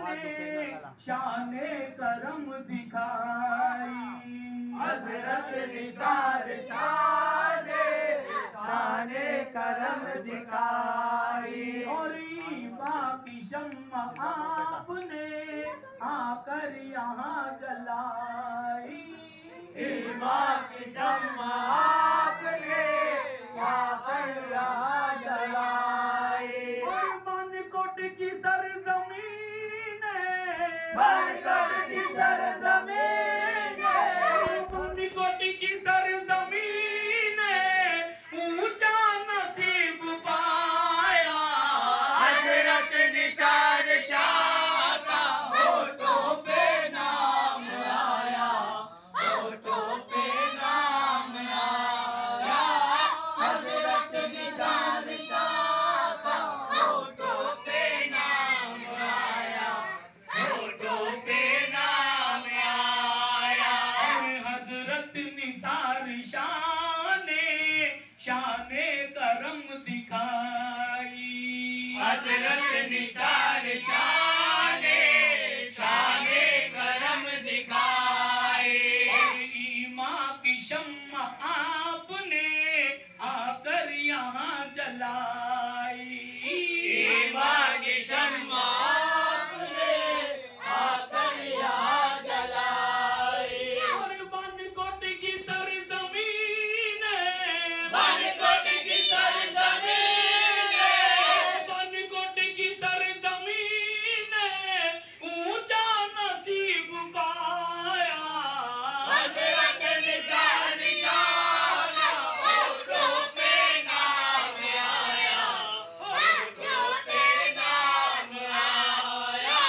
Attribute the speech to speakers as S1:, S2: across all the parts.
S1: शाने करम दिखाई।
S2: हजरत निसार शाने करम दिखाई।
S1: और ईमा की शम्मा आपने आकर यहाँ जलाई।
S2: ईमा की शम्मा आपने आकर यहाँ जलाई।
S1: और बनकोट की सरजमीन
S2: बनकोट की सरजमीन
S1: बनकोट की सरजमीन ऊंचा नसीब पाया।
S2: हजरत निसार शाह का होठों पे नाम आया। होठों पे नाम आया। हजरत निसार शाह का होठों पे नाम आया। होठों पे नाम आया।
S1: हजरत निसार शाने करम दिखाई।
S2: हजरत निसार शाने करम दिखाई।
S1: ईमा की शम्मा आपने आकर यहाँ जलाई।
S2: ईमा की शम्मा आपने आकर यहाँ जलाई।
S1: और बनकोट की सरजमीन
S2: बनकोट की सरजमीन
S1: बनकोट की सरजमीन ऊंचा नसीब पाया।
S2: हजरत निसार शाह का होठों पे नाम आया। होठों पे नाम आया।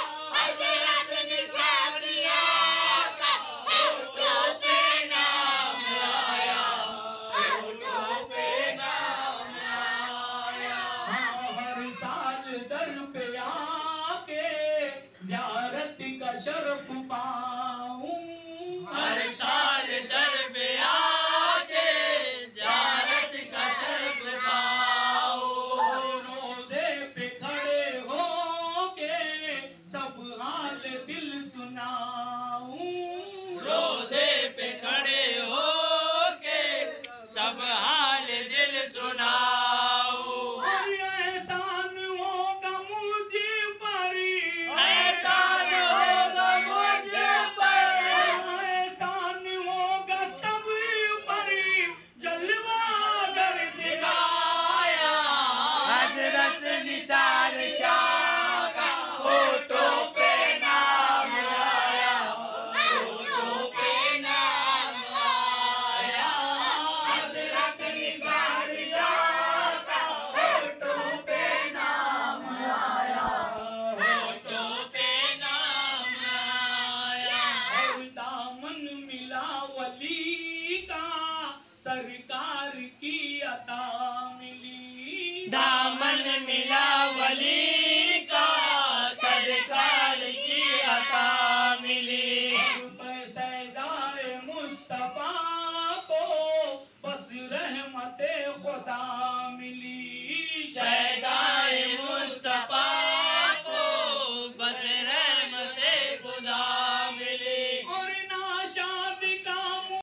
S2: हजरत निसार शाह का होठों पे नाम आया। होठों पे नाम आया।
S1: हर साल दर पे आके ज़ियारत का शर्फ पाऊं।
S2: हर साल दर पे आके ज़ियारत का शर्फ पाओ।
S1: और रोज़े पे खड़े होके सब हाल दिल सुनाऊं।
S2: रोज़े पे खड़े होके सब हाल दिल सुनाओ।
S1: और एहसान होगा मुझ पर
S2: एहसान होगा मुझ पर
S1: एहसान होगा सब पर जलवा कर
S2: दिखाया। हजरत निसार शाह का होठों पे नाम आया। होठों पे नाम आया। हजरत निसार शाह का होठों पे नाम आया। होठों पे नाम आया।
S1: और दामन मिला वली का सरकार की अता मिली।
S2: दामन मिला वली का सरकार की अता मिली।
S1: सैदाए मुस्तफा को बस रहमते खुदा